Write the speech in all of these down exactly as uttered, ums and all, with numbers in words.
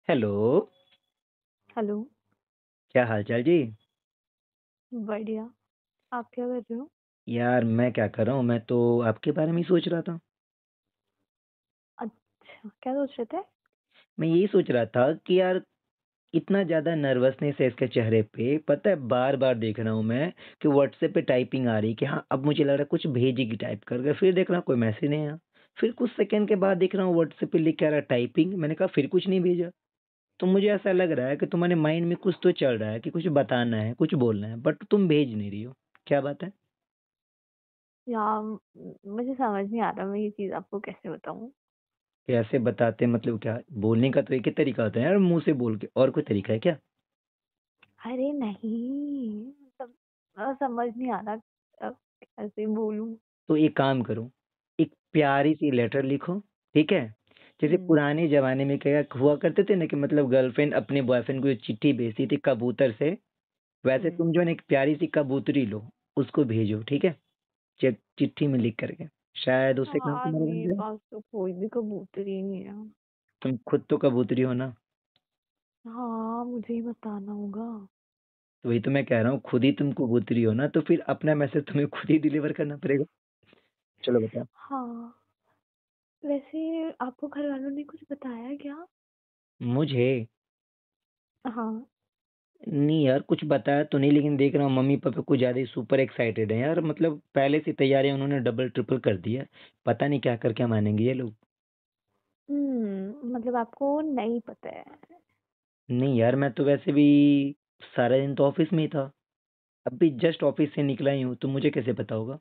Hello, hello, क्या हाल-चाल जी? बढ़िया। आप क्या कर रहे हो? यार मैं क्या कर रहा हूँ, मैं तो आपके बारे में ही सोच रहा था। अच्छा, क्या सोच रहे थे? मैं यही सोच रहा था कि यार इतना ज़्यादा नर्वसनेस है इसके चेहरे पे, पता है बार-बार देख रहा हूँ मैं कि व्हाट्सएप पे टाइपिंग आ रही है कि हाँ, अब मुझे लग रहा है कुछ भेजेगी टाइप करके, फिर देख रहा हूँ कोई मैसेज नहीं आया। फिर कुछ सेकंड के बाद देख रहा हूँ व्हाट्सएप पे लिख के आ रहा है टाइपिंग, मैंने कहा फिर कुछ नहीं भेजा। तो मुझे ऐसा लग रहा है कि तुम्हारे माइंड में कुछ तो चल रहा है कि कुछ बताना है, कुछ बोलना है, बट तुम भेज नहीं रही हो। क्या बात है? यार म मुझे समझ नहीं आ रहा मैं ये चीज़ आपको कैसे बताऊँ? कैसे बताते हैं मतलब क्या? बोलने का तो एक ही तरीका होता है यार मुँह से बोल के, और कोई तरीका है क्या? अरे नहीं, मतलब अ, समझ नहीं आ रहा अब कैसे बोलूँ? तो एक काम करो, एक प्यारी-सी लेटर लिखो, ठीक है? जैसे हुँ, पुराने ज़माने में क्या हुआ करते थे ना कि मतलब गर्लफ्रेंड अपने बॉयफ्रेंड को जो चिट्ठी भेजती थी कबूतर से, वैसे हुँ। तुम जो है ना एक प्यारी-सी कबूतरी लो, उसको भेजो, ठीक है? चि चिट्ठी में लिख कर के, शायद उससे काम यार तुम्हारा बन मेरे जाए। पास तो कोई भी कबूतर ही नहीं है। तुम खुद तो कबूतरी हो ना, हाँ, मुझे ही बताना होगा। तो वही तो मैं कह रहा हूँ, खुद ही तुम कबूतरी हो ना, तो फिर अपना मैसेज तुम्हें खुद ही डिलीवर करना पड़ेगा। चलो बताओ। हाँ, वैसे आपको घरवालों ने कुछ बताया क्या? मुझे हाँ। नहीं यार, कुछ बताया तो नहीं, लेकिन देख रहा हूँ मम्मी-पापा कुछ ज़्यादा ही सुपर एक्साइटेड हैं यार, मतलब पहले से तैयारियाँ उन्होंने डबल ट्रिपल कर दी है। पता नहीं क्या कर क्या मानेंगे ये लोग। हुँ, मतलब आपको नहीं पता है। नहीं यार, मैं तो वैसे भी सारा दिन तो ऑफ़िस में ही था। अभी जस्ट ऑफ़िस से निकला ही हूँ, तो मुझे कैसे पता होगा?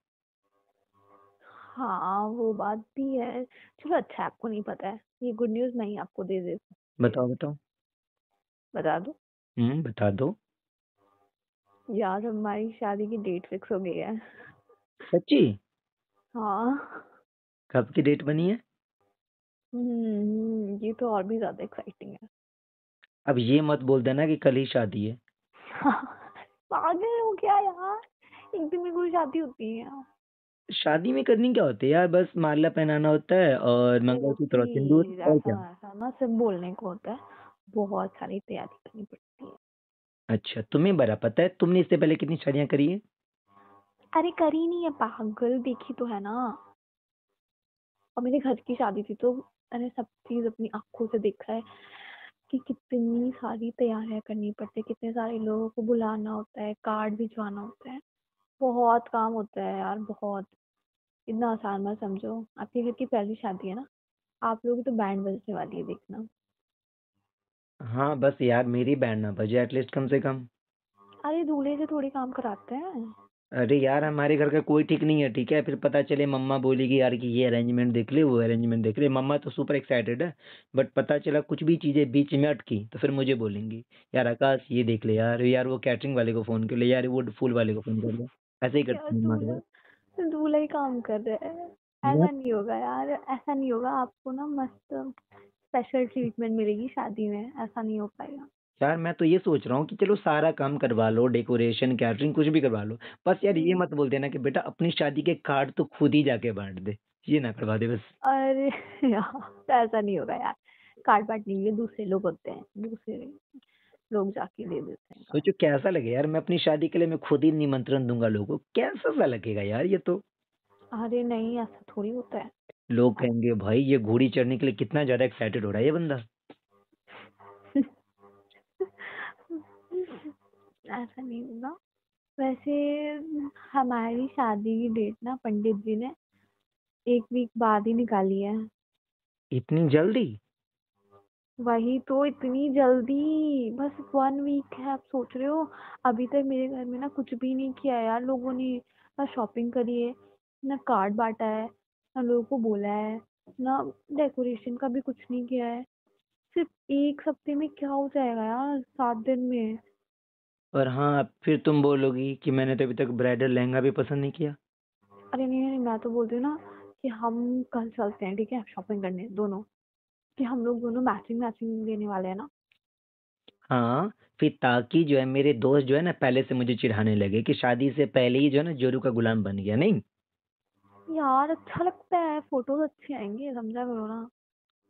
हाँ, वो बात भी है। चलो अच्छा है आपको नहीं पता है। ये गुड न्यूज़ मैं ही आपको दे दे दे बताओ, बताओ। बता दूँ? हुँ, बता दो। यार हमारी शादी की डेट फिक्स हो गई है। सच्ची? हाँ। कब की डेट बनी है? हुँ, ये तो और भी ज़्यादा एक्साइटिंग है। अब ये मत बोल देना कि कल ही शादी है। पागल हो क्या यार? एक दिन में कोई शादी होती है यार। शादी में करनी क्या होती है यार, बस माला पहनाना होता है और तो मंगलसूत्र और सिंदूर, प्लीज़ और ऐसा क्या? ऐसा ना सिर्फ़ बोलने को होता है। बहुत सारी तैयारी करनी पड़ती है। अच्छा, तुम्हें बड़ा पता है, तुमने इससे पहले कितनी शादियाँ करी हैं? अरे करी नहीं है पागल, देखी तो है ना। और मेरे घर की शादी थी तो मैंने सब चीज़ अपनी आँखों से देखा है कि कितनी सारी तैयारियाँ करनी पड़ती है, कितने सारे लोगों को बुलाना होता है, कार्ड भिजवाना होता है। बहुत काम होता है यार बहुत। इतना आसान मत समझो। आपके घर की पहली शादी है ना, आप लोगों की तो बैंड बजने वाली है देखना। हाँ, बस यार मेरी बैंड ना बजे एटलीस्ट कम से कम। अरे दूल्हे से थोड़ी काम कराते हैं। अरे यार हमारे घर का कोई ठीक नहीं है, ठीक है? फिर पता चले मम्मा बोलेगी यार कि ये अरेंजमेंट देख ले, वो अरेंजमेंट देख ले। मम्मा तो सुपर एक्साइटेड है, बट पता चला कुछ भी चीज़ें बीच में अटकी, तो फिर मुझे बोलेंगी, यार आकाश ये देख ले यार, यार वो कैटरिंग वाले को फ़ोन कर ले, यार वो फूल वाले को फ़ोन कर ले। ऐसे ही यार करती हैं मम्मा हर बार। दूल्हा दूल्हा ही काम कर रहा है। मैं ऐसा नहीं होगा यार, ऐसा नहीं होगा। आपको ना मस्त स्पेशल ट्रीटमेंट मिलेगी शादी में, ऐसा नहीं हो पाएगा। यार मैं तो ये सोच रहा हूँ कि चलो सारा काम करवा लो, डेकोरेशन, कैटरिंग कुछ भी करवा लो। बस यार ये हुँ। मत बोल देना कि बेटा अपनी शादी के कार्ड तो खुद ही जाके बाँट दे। ये ना करवा दे बस। अरे यार ऐसा नहीं होगा यार। कार्ड बाँटने के लिए दूसरे लोग होते हैं, दूसरे लोग जाके दे देते हैं कार्ड। सोचो कैसा लगे यार, मैं अपनी शादी के लिए मैं खुद ही निमंत्रण दूँगा लोगों को। कैसा-सा लगेगा यार ये तो। अरे नहीं, ऐसा थोड़ी होता है। लोग कहेंगे भाई ये घोड़ी चढ़ने के लिए कितना ज़्यादा एक्साइटेड हो रहा है ये बंदा। ऐसा नहीं होगा। वैसे हमारी शादी की डेट ना पंडित जी ने एक वीक बाद ही निकाली है। इतनी जल्दी? वही तो, इतनी जल्दी बस वन वीक है। आप सोच रहे हो अभी तक मेरे घर में ना कुछ भी नहीं किया है यार लोगों ने। ना शॉपिंग करी है, ना कार्ड बांटा है, ना लोगों को बोला है, ना डेकोरेशन का भी कुछ नहीं किया है। सिर्फ एक हफ्ते में क्या हो जाएगा यार, सात दिन में। और हाँ, फिर तुम बोलोगी कि मैंने तो अभी तक ब्राइडल लहंगा भी पसंद नहीं किया। अरे नहीं नहीं, मैं तो बोल रही हूँ ना कि हम कल चलते हैं, ठीक है, शॉपिंग करने दोनों। कि हम लोग दोनों मैचिंग मैचिंग लेने वाले हैं ना। हाँ, फिर ताकि जो है मेरे दोस्त जो है ना पहले से मुझे चिढ़ाने लगे कि शादी से पहले ही जो है ना जोरू का गुलाम बन गया, नहीं? यार अच्छा लगता है, फोटोज अच्छे आएंगे, समझा करो ना।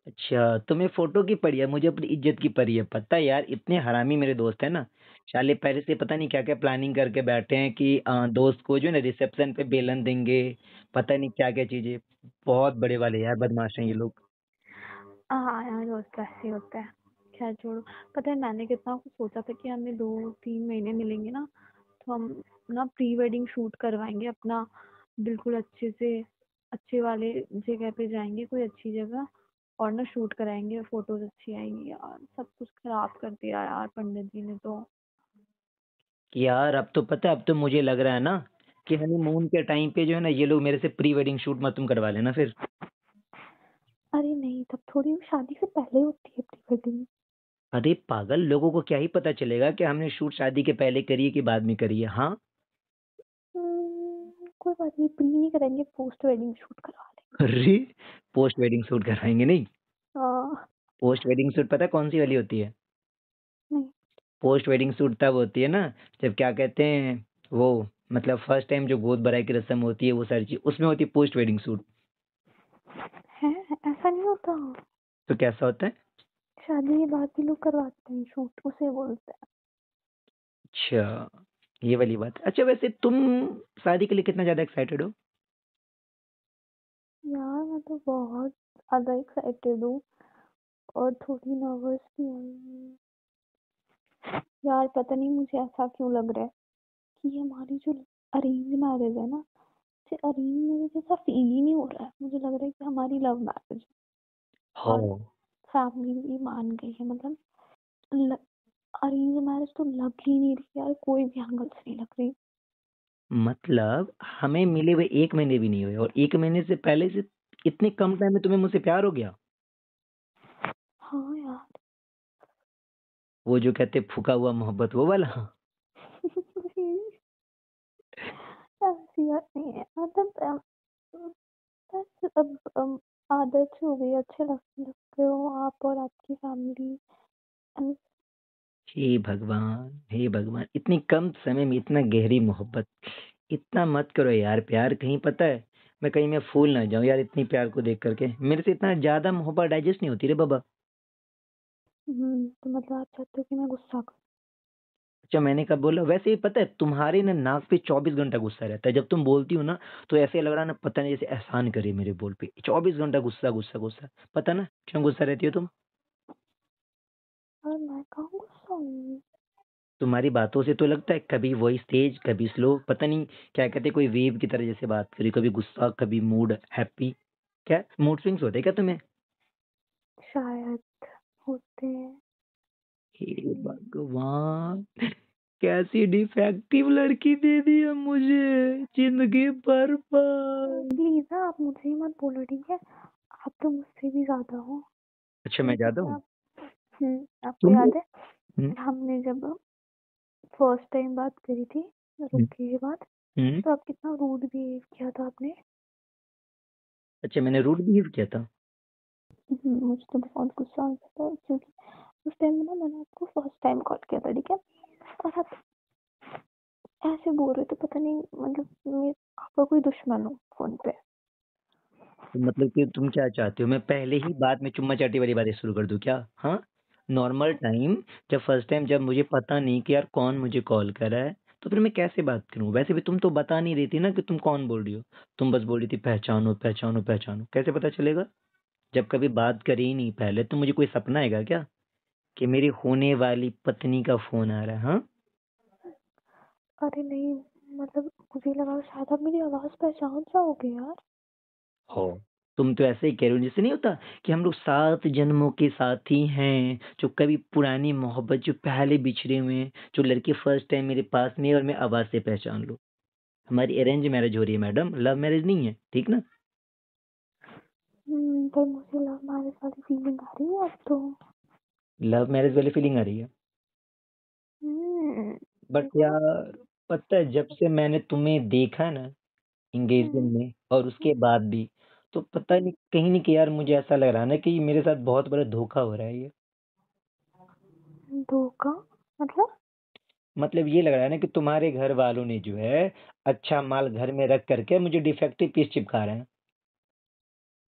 अच्छा, तुम्हें फ़ोटो की पड़ी है, मुझे अपनी इज़्ज़त की पड़ी है। पता है यार, इतने हरामी मेरे दोस्त हैं ना, साले पहले से पता नहीं क्या-क्या प्लानिंग करके बैठे हैं कि अ, दोस्त को जो है ना रिसेप्शन पे बेलन देंगे, पता नहीं क्या-क्या चीज़ें। बहुत बड़े वाले यार बदमाश हैं ये लोग। हाँ यार, दोस्त ऐसे ही होता है। खैर छोड़ो। पता है मैंने कितना कुछ सोचा था कि हमें दो तीन महीने मिलेंगे ना, तो हम ना प्री वेडिंग शूट करवाएंगे अपना, बिल्कुल अच्छे से, अच्छे वाले जगह पे जाएंगे, कोई अच्छी जगह, और ना शूट कराएंगे, फोटोज अच्छी आएंगी। यार सब कुछ खराब कर दिया यार पंडित जी ने तो। कि यार अब तो पता है, अब तो मुझे लग रहा है ना कि हनीमून के टाइम पे जो है ना ये लोग मेरे से प्री वेडिंग शूट मत तुम करवा लेना फिर। अरे नहीं, तब थोड़ी शादी से पहले होती है प्री वेडिंग। अरे पागल, लोगों को क्या ही पता चलेगा कि हमने शूट शादी के पहले करी है कि बाद में करी है, हाँ? हम्म, कोई बात नहीं, प्री नहीं करेंगे, पोस्ट वेडिंग शूट करवा अरे! पोस्ट वेडिंग शूट कराएँगे नहीं? लेंगे। हाँ। पोस्ट वेडिंग शूट पता है कौन-सी वाली होती है? नहीं। पोस्ट वेडिंग शूट तब होती है ना, जब क्या कहते हैं, वो मतलब फर्स्ट टाइम जो गोद भराई की रस्म होती है, वो सारी चीज़, उसमें होती है पोस्ट वेडिंग शूट। है, ऐसा नहीं होता। तो कैसा होता है? शादी के बाद भी लोग करवाते हैं शूट, उसे बोलते हैं। अच्छा, ये वाली बात है। अच्छा वैसे तुम शादी के लिए कितना ज़्यादा एक्साइटेड हो? यार मैं तो बहुत ज्यादा एक्साइटेड हूँ, और थोड़ी नर्वस भी हूँ। यार पता नहीं मुझे ऐसा क्यों लग रहा है कि ये हमारी जो अरेंज मैरिज है ना, अरेंज मैरिज जैसा फील ही नहीं हो रहा है। मुझे लग रहा है कि हमारी लव मैरिज है, और हाँ। फैमिली भी मान गई है। मतलब अरेंज मैरिज तो लग ही नहीं रही यार, कोई भी एंगल से नहीं लग रही। मतलब हमें मिले हुए एक महीने भी नहीं हुए और एक महीने से पहले से इतने कम टाइम में तुम्हें मुझसे प्यार हो गया? हाँ यार। वो जो कहते हैं फूँका हुआ मोहब्बत वो वाला? ऐसी बात नहीं है, मतलब अम, बस अब अम, आदत सी हो गई, अच्छे लगने लग गए हो आप और आपकी फैमिली। हे भगवान! हे भगवान! इतनी कम समय में इतना गहरी मोहब्बत, इतना मत करो यार प्यार, कहीं पता है, मैं कहीं मैं फूल ना जाऊँ यार इतनी प्यार को देख कर के। मेरे से इतना ज़्यादा मोहब्बत डाइजेस्ट नहीं होती रे बाबा। हम्म, तो मतलब आप चाहते हो कि मैं गुस्सा करूं? अच्छा मैंने कब बोला? वैसे ही पता है तुम्हारे ना नाक पे चौबीस घंटा गुस्सा रहता है। जब तुम बोलती हो ना, तो ऐसे लग रहा है ना पता नहीं जैसे एहसान करे मेरे बोल पे। चौबीस घंटा गुस्सा, गुस्सा, गुस्सा। पता ना क्यों गुस्सा रहती हो तुम? और मैं कहाँ गुस्सा हूँ? तुम्हारी बातों से तो लगता है कभी वॉइस तेज, कभी स्लो, पता नहीं क्या कहते हैं कोई वेव की तरह जैसे बात करी, कभी गुस्सा, कभी मूड हैप्पी। क्या मूड स्विंग्स होते हैं क्या तुम्हें? शायद होते हैं। हे हम्म, भगवान! कैसी डिफेक्टिव लड़की दे दी है मुझे, जिंदगी बर्बाद। प्लीज ना आप मुझे ही मत बोलो, ठीक है? आप तो मुझसे भी ज्यादा हो। अच्छा मैं ठीक ज्यादा है हूँ? आप। हम्म, आपको तुम याद है हम्म, हमने जब फर्स्ट टाइम बात करी थी हम्म, रुके के बाद, हम्म। तो आप कितना रूड बिहेव किया था आपने। अच्छा मैंने रूड बिहेव किया था? हम्म, मुझे तो बहुत गुस्सा आ गया था, क्योंकि उस टाइम में ना मैंने आपको फर्स्ट टाइम कॉल किया था, ठीक है? और आप ऐसे बोल रहे थे, पता नहीं, मतलब मैं आपका कोई दुश्मन हो फोन पे। तो मतलब कि तुम क्या चाहते हो मैं पहले ही बात में चुम्मा चाटी वाली बातें शुरू कर दूं क्या? हाँ, नॉर्मल टाइम, जब फर्स्ट टाइम जब मुझे पता नहीं कि यार कौन मुझे कॉल कर रहा है, तो फिर मैं कैसे बात करूं? वैसे भी तुम तो बता नहीं रही थी ना कि तुम कौन बोल रही हो। तुम बस बोल रही थी पहचानो पहचानो पहचानो, कैसे पता चलेगा जब कभी बात करी ही नहीं पहले? तो मुझे कोई सपना है क्या कि मेरी होने वाली पत्नी का फोन आ रहा है? हाँ। अरे नहीं, मतलब मुझे लगा शायद आप मेरी आवाज पहचान जाओगे यार। हो, तुम तो ऐसे ही कह रहे हो जैसे नहीं होता कि हम लोग सात जन्मों के साथी हैं, जो कभी पुरानी मोहब्बत जो पहले बिछड़े हुए हैं, जो लड़की फर्स्ट टाइम मेरे पास में है और मैं आवाज से पहचान लूं। हमारी अरेंज मैरिज हो रही है मैडम, लव मैरिज नहीं है, ठीक ना? हम्म, पर मुझे लव मैरिज वाली फीलिंग आ रही है अब तो। लव मैरिज वाली फीलिंग आ रही है। हम्म। बट देखो। यार पता है जब से मैंने तुम्हें देखा ना हम्म। एंगेजमेंट में और उसके बाद भी, तो पता नहीं कहीं नहीं कि यार मुझे ऐसा लग रहा है ना कि मेरे साथ बहुत बड़ा धोखा हो रहा है ये। धोखा? मतलब? मतलब ये लग रहा है ना कि तुम्हारे घर वालों ने जो है अच्छा माल घर में रख करके मुझे डिफेक्टिव पीस चिपका रहे हैं।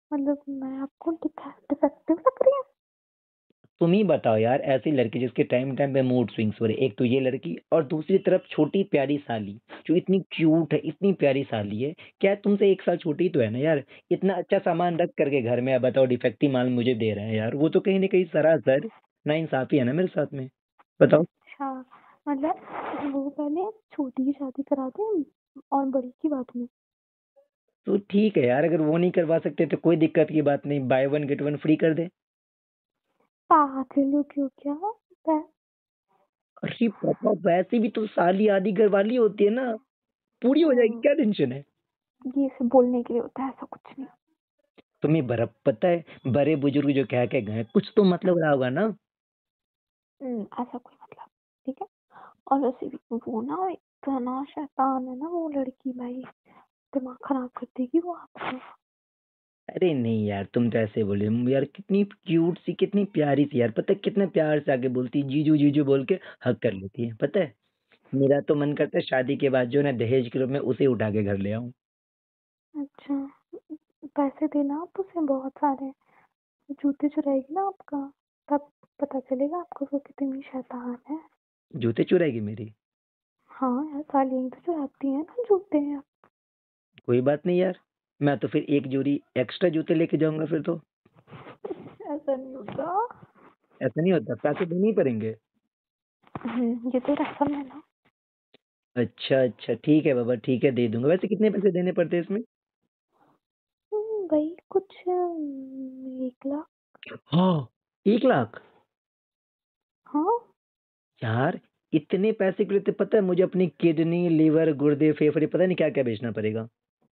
मतलब मैं आपको डिफेक्टिव लग रही हूँ? तुम ही बताओ यार, ऐसी लड़की जिसके टाइम टाइम पे मूड स्विंग्स हो रहे, एक तो ये लड़की और दूसरी तरफ छोटी प्यारी साली जो इतनी क्यूट है, इतनी प्यारी साली है। क्या तुमसे एक साल छोटी ही तो है ना यार। इतना अच्छा सामान रख करके घर में, अब बताओ डिफेक्टिव माल मुझे दे रहे हैं यार। वो तो कहीं ना कहीं सरासर नाइंसाफी है ना मेरे साथ में। बताओ। अच्छा, मतलब वो पहले छोटी की शादी करा दें और बड़ी की बात में। तो ठीक है यार, अगर वो नहीं करवा सकते तो कोई दिक्कत की बात नहीं, buy one get one free कर दे। पागल हो क्यों क्या? पै- अरे पापा, वैसे भी तो साली आधी घर वाली होती है ना, पूरी हो जाएगी, हम्म, क्या टेंशन है। ये सिर्फ बोलने के लिए होता है, ऐसा कुछ नहीं। तुम्हें बर्फ पता है, बड़े बुजुर्ग जो कह के गए कुछ तो मतलब रहा होगा ना। हम्म, ऐसा कोई मतलब, ठीक है। और वैसे भी वो ना इतना शैतान है ना वो लड़की, भाई दिमाग खराब कर देगी वो आपका। अरे नहीं यार, तुम तो ऐसे बोले यार, कितनी क्यूट सी, कितनी प्यारी सी यार, पता है कितने प्यार से आगे बोलती है, जीजू जीजू बोल के हक कर लेती है, पता है। मेरा तो मन करता है शादी के बाद जो है ना, दहेज के रूप में उसे उठा के घर ले आऊं। अच्छा, पैसे देना आप उसे बहुत सारे, जूते चुराएगी ना आपका, तब पता चलेगा आपको वो कितनी शैतान है। जूते चुराएगी मेरी? हाँ यार, साली यही तो चुराती है ना जूते। कोई बात नहीं यार, मैं तो फिर एक जोड़ी एक्स्ट्रा जूते लेके जाऊंगा फिर तो। ऐसा नहीं होता। ऐसा नहीं होता, पैसे देने ही पड़ेंगे। हम्म, ये तो रस्म है ना। अच्छा अच्छा, ठीक है बाबा, ठीक है, दे दूंगा। वैसे कितने पैसे देने पड़ते हैं इसमें? हम्म, वही कुछ हम्म, एक लाख। हाँ, एक लाख? हाँ। यार, इतने पैसे के लिए तो पता है मुझे अपनी किडनी, लिवर, गुर्दे, फेफड़े, पता नहीं क्या क्या बेचना पड़ेगा।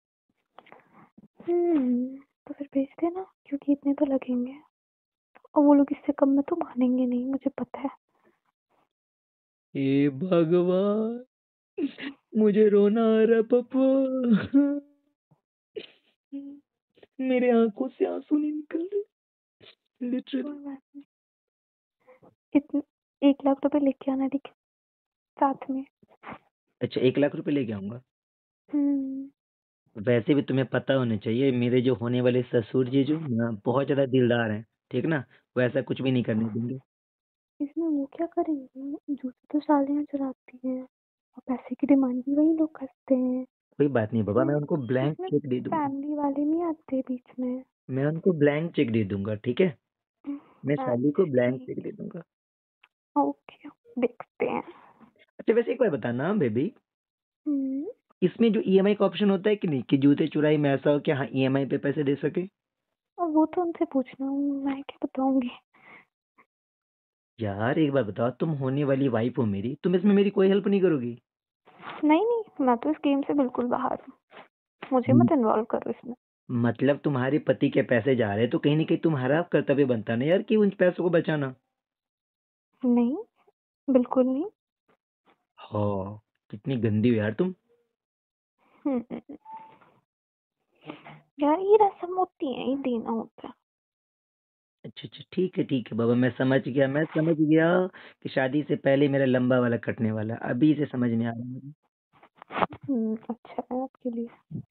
हम्म, तो फिर भेज देना क्योंकि इतने तो लगेंगे, और वो लोग इससे कम में तो मानेंगे नहीं, मुझे पता है। हे भगवान, मुझे रोना आ रहा है पापा। मेरे आंखों से आंसू नहीं निकल रहे, लिटरली। कोई बात नहीं, इतने एक लाख रुपए लेके आना, ठीक है, साथ में। अच्छा, एक लाख रुपए लेके आऊंगा। हम्म। वैसे भी तुम्हें पता होना चाहिए, मेरे जो होने वाले ससुर जी जो ना बहुत ज्यादा दिलदार हैं, ठीक ना। वो ऐसा कुछ भी नहीं करने देंगे। इसमें वो क्या करेंगे, जूते तो सालियाँ चुराती हैं और पैसे की डिमांड भी वही लोग करते हैं। कोई बात नहीं बाबा, इसमें मैं उनको ब्लैंक इसमें चेक दे दूंगा। फैमिली वाले नहीं आते बीच में। मैं उनको ब्लैंक चेक दे दूंगा, ठीक है। मैं साली को अच्छा ब्लैंक ठीक चेक है, दे दूंगा। ओके, देखते हैं। अच्छा, वैसे एक बार बताना बेबी, हम्म, इसमें जो ईएमआई का ऑप्शन होता है कि नहीं, कि जूते चुराई में ऐसा हो कि हाँ ईएमआई पे पैसे दे सके। और वो तो उनसे पूछना, मैं क्या बताऊंगी। यार एक बार बताओ, तुम होने वाली वाइफ हो मेरी, तुम इसमें मेरी कोई हेल्प नहीं करोगी? नहीं नहीं, मैं तो इस गेम से बिल्कुल बाहर हूँ, मुझे हम्म, मत इन्वॉल्व करो इसमें। मतलब तुम्हारे पति के पैसे जा रहे हैं तो कहीं ना कहीं तुम्हारा कर्तव्य बनता ना यार, कि उन पैसों को बचाना। नहीं, बिल्कुल नहीं। हाँ, कितनी गंदी हो यार तुम। हम्म, हम्म, यार ये रस्म होती है, ये देना होता है। अच्छा अच्छा, ठीक है ठीक है बाबा, मैं समझ गया, मैं समझ गया कि शादी से पहले मेरा लंबा वाला कटने वाला है। अभी से समझ में आ रहा है मुझे। हम्म, अच्छा है आपके लिए।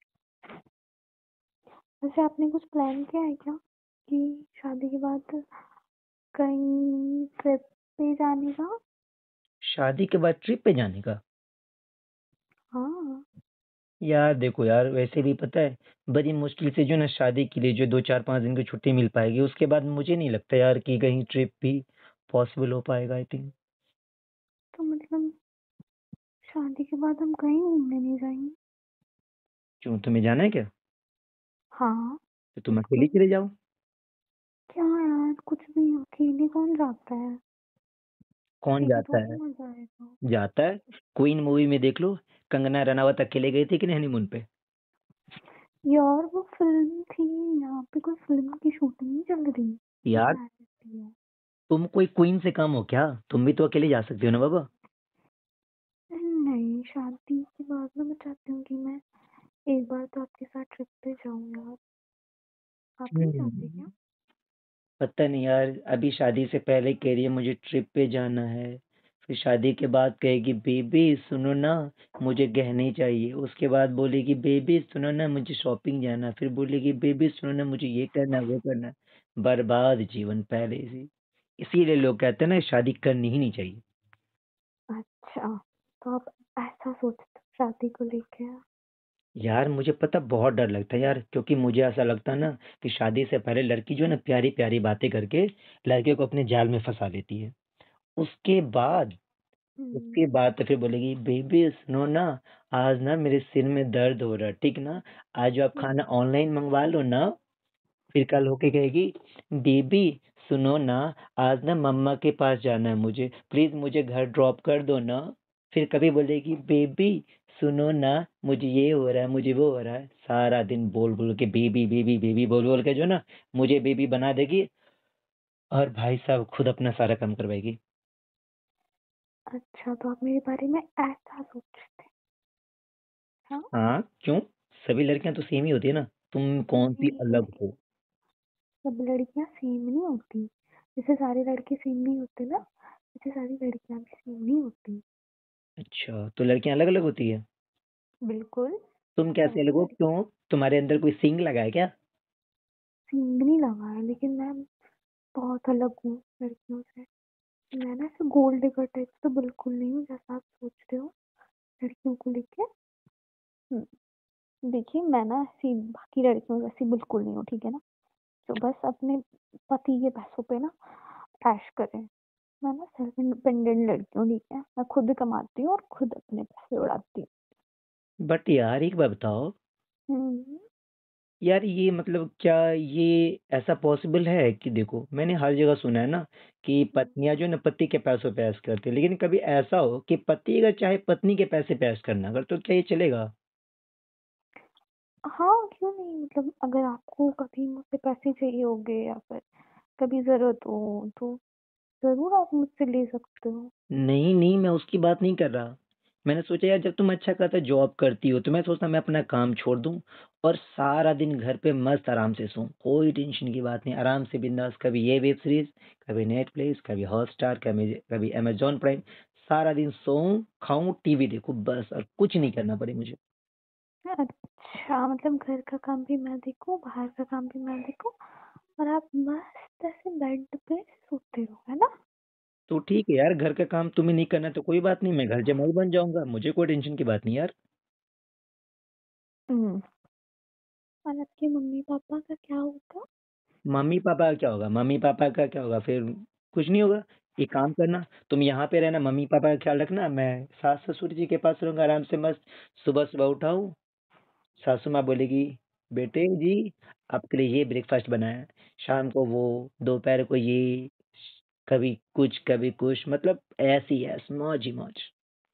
वैसे आपने कुछ प्लान किया है क्या कि शादी के बाद कहीं ट्रिप पे जाने का? शादी के बाद ट्रिप पे जाने का? हाँ। यार देखो यार, वैसे भी पता है, बड़ी मुश्किल से जो ना शादी के लिए जो दो चार पांच दिन की छुट्टी मिल पाएगी, उसके बाद मुझे नहीं लगता यार कि कहीं ट्रिप भी पॉसिबल हो पाएगा, आई थिंक। तो मतलब शादी के बाद हम कहीं घूमने नहीं जाएंगे? क्यों, तुम्हें जाना है क्या? हाँ, तो तुम अकेले बिल्कुल। चले जाओ। क्या यार, कुछ भी, अकेले कौन जाता है? कौन अकेले जाता थोड़ी है? मजा आएगा। जाता है। क्वीन मूवी में देख लो, कंगना रनावत अकेले गई थी कि नहीं हनीमून पे। यार वो फिल्म थी, यहाँ पे कोई फिल्म की शूटिंग नहीं चल रही, ये यार, मैरिज है। तुम कोई क्वीन से कम हो क्या? तुम भी तो अकेले जा सकते हो ना बाबा। नहीं, शादी के बाद ना मैं चाहती हूँ कि मैं एक बार तो आपके साथ ट्रिप पे जाऊँ यार। आप नहीं चाहते हम्म, क्या? पता नहीं यार, अभी शादी से पहले कह रही है मुझे ट्रिप पे जाना है, फिर शादी के बाद कहेगी बेबी सुनो ना, मुझे गहने चाहिए। उसके बाद बोलेगी बेबी सुनो ना, मुझे शॉपिंग जाना। फिर बोलेगी बेबी सुनो ना, मुझे ये करना वो करना। बर्बाद जीवन पहले से। इसीलिए लोग कहते हैं ना शादी करनी ही नहीं चाहिए। अच्छा, तो आप ऐसा सोचते हो शादी को लेके? यार मुझे पता बहुत डर लगता है यार, क्योंकि मुझे ऐसा लगता है ना कि शादी से पहले लड़की जो है ना प्यारी प्यारी बातें करके लड़के को अपने जाल में फंसा लेती है। उसके बाद उसके हम्म। बाद तो फिर बोलेगी बेबी सुनो ना, आज ना मेरे सिर में दर्द हो रहा है, ठीक ना। आज जो आप खाना ऑनलाइन मंगवा लो ना। फिर कल होके कहेगी बेबी सुनो ना, आज ना मम्मा के पास जाना है मुझे, प्लीज मुझे घर ड्रॉप कर दो ना। फिर कभी बोलेगी बेबी सुनो ना, मुझे ये हो रहा है मुझे वो हो रहा है। सारा दिन बोल बोल के बेबी बेबी बेबी बोल बोल के जो ना मुझे बेबी बना देगी। और भाई साहब खुद अपना सारा काम करवाएगी। अच्छा, तो आप मेरे बारे में ऐसा सोचते हैं? हाँ। हाँ क्यों, सभी लड़कियां तो सेम ही होती है ना, तुम कौन सी नहीं, अलग हो। सब लड़कियां सेम नहीं होती। जैसे सारे लड़के सेम नहीं होते ना, वैसे सारी लड़कियां भी सेम नहीं होती। अच्छा तो लड़कियां अलग अलग होती है। बिल्कुल। तुम कैसे अलग सारी हो, लड़की क्यों, तुम्हारे अंदर कोई सिंग लगा है क्या। सेम नहीं लगा है, लेकिन मैं बहुत अलग हूँ लड़कियों से। मैं ना ऐसे गोल्ड डिगर टाइप तो बिल्कुल नहीं हूँ जैसा आप सोचते हो लड़कियों को लेके। हम्म, देखिए मैं ना ऐसी बाकी लड़कियों जैसी बिल्कुल नहीं हूँ, ठीक है ना। जो बस अपने पति के पैसों पे ना ऐश करें। मैं ना सेल्फ इंडिपेंडेंट लड़की हूँ, ठीक है। मैं खुद कमाती हूँ और खुद अपने पैसे उड़ाती बट यार एक बात बताओ, हूँ। हम्म। यार ये मतलब क्या ये ऐसा पॉसिबल है कि देखो मैंने हर जगह सुना है ना कि पत्नियां जो है ना पति के पैसों पे ऐश करती है, लेकिन कभी ऐसा हो कि पति अगर चाहे पत्नी के पैसे पे ऐश करना अगर, तो क्या ये चलेगा। हाँ, क्यों नहीं। मतलब अगर आपको कभी मुझसे पैसे चाहिए होंगे या फिर कभी जरूरत हो तो जरूर आप मुझसे ले सकते हो। नहीं नहीं, मैं उसकी बात नहीं कर रहा। मैंने सोचा यार जब तुम अच्छा खासा जॉब करती हो तो मैं सोचता मैं अपना काम छोड़ दूं और सारा दिन घर पे मस्त आराम से सोऊं, कोई टेंशन की बात नहीं, आराम से बिंदास, कभी ये वेब सीरीज, कभी नेटफ्लिक्स, कभी हॉटस्टार, कभी कभी अमेजॉन प्राइम। सारा दिन सोऊं खाऊं टीवी देखूं बस, और कुछ नहीं करना पड़े मुझे। अच्छा, मतलब घर का काम भी मैं देखूं, बाहर का काम भी मैं देखूं, और आप मस्त ऐसे बेड पे सोते रहो, है ना। तो ठीक है यार, घर का काम तुम्हें नहीं करना तो कोई बात नहीं, मैं घर जमाई बन जाऊंगा, मुझे कोई टेंशन की बात नहीं यार। हम्म। और आपके मम्मी पापा का क्या होगा? मम्मी पापा का क्या होगा, मम्मी पापा का क्या होगा फिर, कुछ नहीं होगा। एक काम करना, तुम यहाँ पे रहना, मम्मी पापा का ख्याल रखना, मैं सास ससुर जी के पास रहूंगा आराम से मस्त। सुबह सुबह उठाऊं, सासू माँ बोलेगी बेटे जी आपके लिए ये ब्रेकफास्ट बनाया है, शाम को वो, दोपहर को ये, कभी कुछ कभी कुछ, मतलब ऐसी ऐस मौज ही मौज।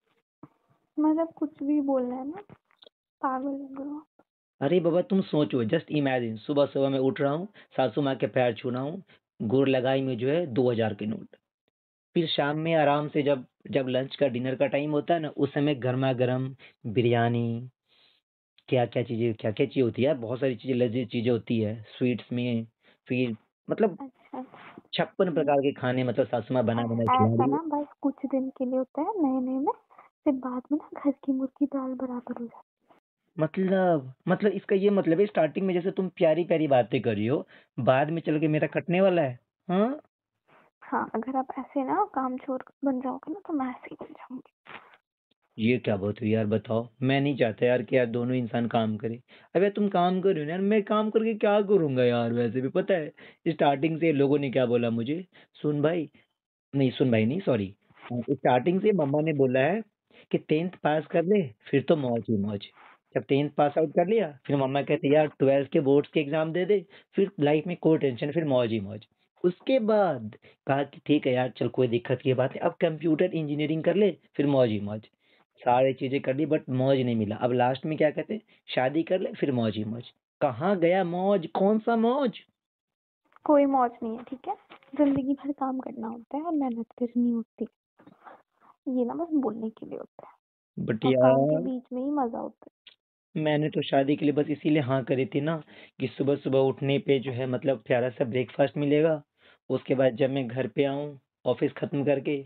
मतलब कुछ भी बोलना है ना, पागल लग रहा हो। अरे बाबा तुम सोचो, जस्ट इमेजिन, सुबह सुबह मैं उठ रहा हूँ, सासू माँ के पैर छू रहा हूँ, गुड़ लगाई में जो है दो हजार के नोट। फिर शाम में आराम से जब जब लंच का डिनर का टाइम होता है ना, उस समय गर्मा गर्म बिरयानी, क्या क्या चीजें क्या क्या चीजें होती है यार, बहुत सारी चीजें लजीज चीजें होती है स्वीट्स में। फिर मतलब अच्छा। छप्पन हम्म, प्रकार के खाने, मतलब सासू माँ बना बना ऐ- खिला ऐसा रही है। ना बस कुछ दिन के लिए होता है नए नए में, फिर बाद में ना घर की मुर्गी दाल बराबर हो जाती मतलब मतलब इसका ये मतलब है स्टार्टिंग में जैसे तुम प्यारी प्यारी बातें कर रही हो, बाद में चल के मेरा कटने वाला है। हाँ। है। हाँ, अगर आप ऐसे ना काम चोर बन जाओगे ना तो मैं ऐसे ही बन जाऊंगी। ये क्या बात हुई यार, बताओ, मैं नहीं चाहता यार कि यार दोनों इंसान काम करे। अबे तुम काम कर रही हो ना यार, मैं काम करके क्या करूंगा यार, वैसे भी पता है स्टार्टिंग से लोगों ने क्या बोला मुझे, सुन भाई, नहीं सुन भाई नहीं सॉरी, स्टार्टिंग से मम्मा ने बोला है कि टेंथ पास कर ले, फिर तो मौज ही मौज। जब टेंथ पास आउट कर लिया फिर मम्मा कहते यार ट्वेल्थ के बोर्ड्स के एग्जाम दे दे, फिर लाइफ में कोई टेंशन, फिर मौज ही मौज। उसके बाद कहा कि ठीक है यार चल कोई दिक्कत की बात नहीं, अब कंप्यूटर इंजीनियरिंग कर ले, फिर मौज ही मौज। सारी चीजें कर ली बट मौज नहीं मिला, अब लास्ट में क्या कहते हैं, शादी कर ले फिर मौज ही मौज। कहाँ गया मौज, कौन सा मौज। कोई मौज नहीं है, ठीक है। जिंदगी भर काम करना होता है और मेहनत करनी होती है, ये ना बस बोलने के लिए होता है। बट और काम के यार बीच में ही मजा होता मैंने तो शादी के लिए बस इसीलिए हाँ करी थी ना कि सुबह सुबह उठने पे जो है मतलब प्यारा सा ब्रेकफास्ट मिलेगा। उसके बाद जब मैं घर पे आऊँ ऑफिस खत्म करके,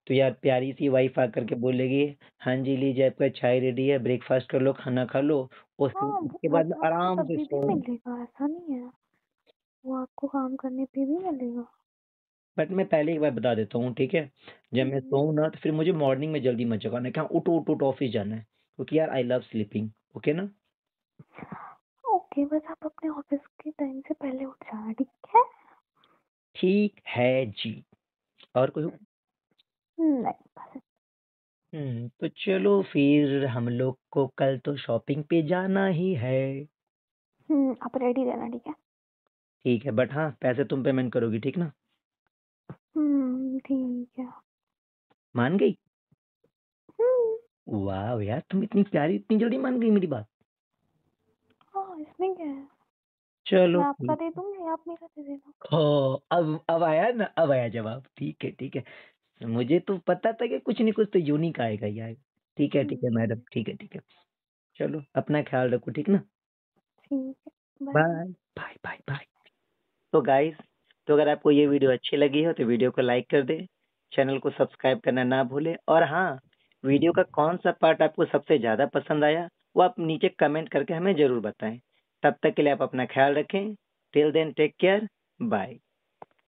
तो यार प्यारी सी वाइफ आकर के बोलेगी, हाँ जी लीजिए आपका चाय रेडी है, ब्रेकफास्ट कर लो, खाना खा लो, और फिर हाँ, वो उसके बाद में वो आपको आराम से तभी भी सो। मिलेगा, ऐसा नहीं है। वो आपको काम करने पे भी मिलेगा। बट मैं पहले एक बार बता देता हूँ, ठीक है? जब मैं हम्म, सोऊँ ना तो फिर मुझे मॉर्निंग में जल्दी मत जगाना कि हाँ उठो, उठो, उठो ऑफिस जाना है। क्योंकि यार आई लव स्लीपिंग, ओके ना? ओके, बस आप अपने ऑफिस के टाइम से पहले उठ जाना, ठीक है? ठीक है जी। और कोई? नहीं, बस। हुँ, तो चलो फिर हम लोग को कल तो शॉपिंग पे जाना ही है। हम्म, आप रेडी रहना, ठीक है? ठीक है, बट हाँ, पैसे तुम पेमेंट करोगी, ठीक ना? हम्म, ठीक है। मान गई? हम्म, वाह यार, तुम इतनी प्यारी, इतनी जल्दी मान गई मेरी बात। हाँ, इसमें क्या है? चलो मैं आपका ठीक दे है। दूंगी, आप मेरा दे देना। ओह! अब अब आया ना, अब आया जवाब। ठीक है, ठीक है। मुझे तो पता था कि कुछ नहीं कुछ तो यूनिक आएगा ही आएगा। ठीक है, ठीक है मैडम, हम्म, ठीक है, ठीक है। चलो अपना ख्याल रखो, ठीक ना? ठीक है, bye. Bye, bye, bye, bye. तो गाइस, तो अगर आपको ये वीडियो अच्छी लगी हो तो वीडियो को लाइक कर दें, चैनल को सब्सक्राइब करना ना भूलें, और हाँ, वीडियो का कौन-सा पार्ट आपको सबसे ज़्यादा पसंद आया, वो आप नीचे कमेंट करके हमें ज़रूर बताएँ। तब तक के लिए आप अपना ख्याल रखें। Till then take care, bye.